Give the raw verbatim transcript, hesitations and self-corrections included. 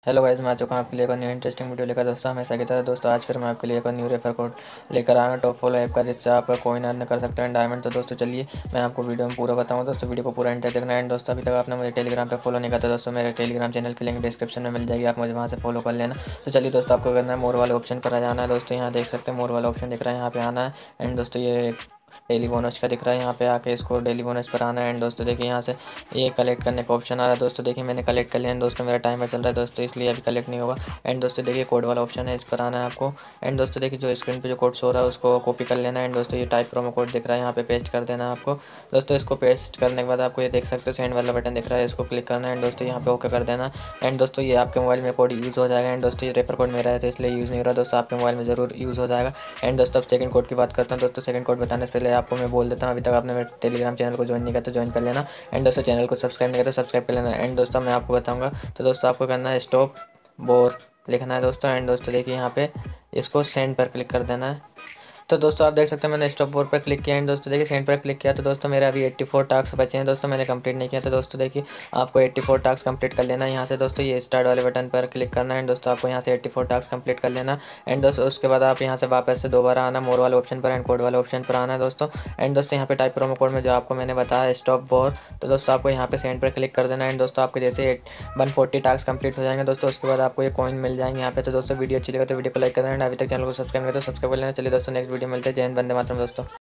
Hello guys, मैं आ चुका हूँ आपके लिए एक न्यू इंटरेस्टिंग वीडियो लेकर। दोस्तों हमेशा की तरह दोस्तों आज फिर मैं आपके लिए एक न्यू रेफर कोड लेकर आया हूँ टॉप फॉलो ऐप का, जिससे आप कोइन अर्न कर सकते हैं डायमंड। तो दोस्तों चलिए मैं आपको वीडियो में पूरा बताऊँ। दोस्तों वीडियो को पूरा एंड तक देखना है। एंड दोस्तों अभी तक आपने मुझे टेलीग्राम पर फॉलो नहीं करता दोस्तों, मेरे टेलीग्राम चैनल की लिंक डिस्क्रिप्शन में मिल जाएगी, आप मुझे वहाँ से फॉलो कर लेना। तो चलिए दोस्तों, आपको करना है मोर वाले ऑप्शन पर आ जाना है। दोस्तों यहाँ देख सकते हैं मोर वाला ऑप्शन दिख रहा है, यहाँ पे आना है। एंड दोस्तों ये डेली बोनस का दिख रहा है, यहाँ पे आके इसको डेली बोनस पर आना है। एंड दोस्तों देखिए यहाँ से ये कलेक्ट करने का ऑप्शन आ रहा है। दोस्तों देखिए मैंने कलेक्ट कर लिया है दोस्तों, मेरा टाइमर चल रहा है दोस्तों, इसलिए अभी कलेक्ट नहीं होगा। एंड दोस्तों देखिए कोड वाला ऑप्शन है, इस पर आना है आपको। एंड दोस्तों देखिए जो स्क्रीन पे जो कोड शो रहा है उसको कॉपी कर लेना है। एंड दोस्तों ये टाइप प्रोमो कोड दिख रहा है, यहाँ पे पेस्ट कर देना है आपको। दोस्तों इसको पेस्ट करने के बाद आपको ये देख सकते हो सेंड वाला बटन दिख रहा है, इसको क्लिक करना है। एंड दोस्तों यहाँ पे ओके कर देना। एंड दोस्तों ये आपके मोबाइल में कोड यूज़ हो जाएगा। एंड दोस्तों ये रेफर कोड मेरा है तो इसलिए यूज़ नहीं हो रहा दोस्तों, आपके मोबाइल में ज़रूर यूज़ हो जाएगा। एंड दोस्तों अब सेकंड कोड की बात करता हूँ। दोस्तों सेकंड कोड बताने से पहले आपको मैं बोल देता हूँ, अभी तक आपने मेरे टेलीग्राम चैनल को ज्वाइन नहीं किया तो ज्वाइन कर लेना। एंड दोस्तों चैनल को सब्सक्राइब नहीं किया तो सब्सक्राइब कर लेना। एंड दोस्तों मैं आपको बताऊँगा, तो दोस्तों आपको करना है स्टॉप बोर लिखना है दोस्तों। एंड दोस्तों देखिए यहाँ पे इसको सेंड पर क्लिक कर देना है। तो दोस्तों आप देख सकते हैं मैंने स्टॉप बोर्ड पर क्लिक किया। एंड दोस्तों देखिए सेंड पर क्लिक किया तो दोस्तों मेरे अभी चौरासी टास्क बचे हैं दोस्तों, मैंने कंप्लीट नहीं किया। तो दोस्तों देखिए आपको चौरासी टास्क कंप्लीट कर लेना है। यहाँ से दोस्तों ये स्टार्ट वाले बटन पर क्लिक करना है। एंड दोस्तों आपको यहाँ से चौरासी टास्क कंप्लीट कर लेना। एंड दोस्तों उसके बाद आप यहाँ से वापस से दोबारा आना मोर वाले ऑप्शन पर, एंड कोड वाले ऑप्शन पर आना है दोस्तों। एंड दोस्तों यहाँ पे टाइप प्रोमो कोड में जो आपको मैंने बताया स्टॉप बोर, तो दोस्तों आपको यहाँ पे सेंड पर क्लिक कर देना है। एंड दोस्तों आपके जैसे वन फोर्टी टास्क कंप्लीट हो जाएंगे दोस्तों, उसके बाद आपको ये कॉइन मिल जाएंगे यहाँ पे। तो दोस्तों वीडियो अच्छी लगे तो वीडियो को लाइक कर देना। अभी तक चैनल को सब्सक्राइब नहीं किया तो सब्सक्राइब कर लेना। चलिए दोस्तों नेक्स्ट वीडियो मिलते हैं। जय हिंद, वंदे मातरम दोस्तों।